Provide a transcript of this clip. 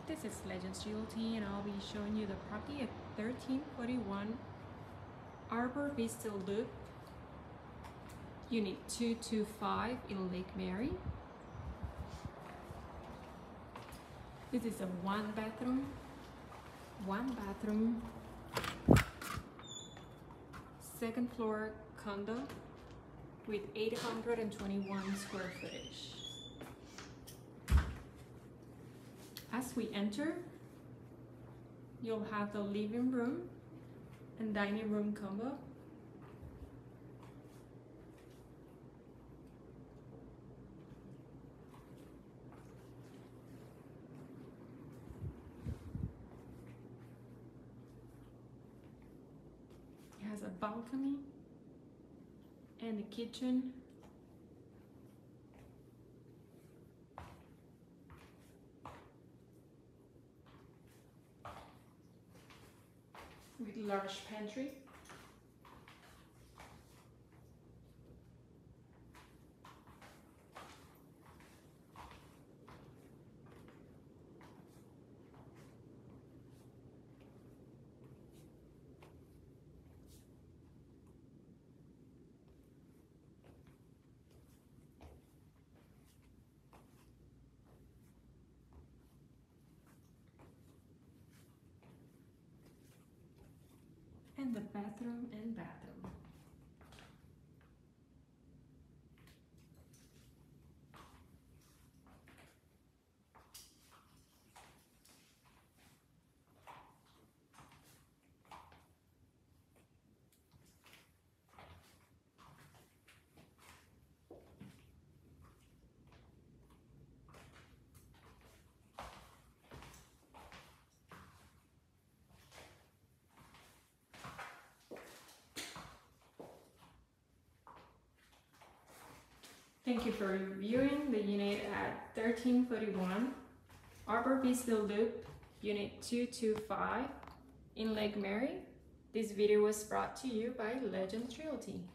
This is Legends Realty, and I'll be showing you the property at 1341 Arbor Vista Loop, Unit 225 in Lake Mary. This is a one bathroom, second floor condo with 821 square footage. As we enter, you'll have the living room and dining room combo. It has a balcony and a kitchen. With large pantry. And the bathroom and bathroom. Thank you for viewing the unit at 1341 Arbor Vista Loop, Unit 225 in Lake Mary. This video was brought to you by Legends Realty.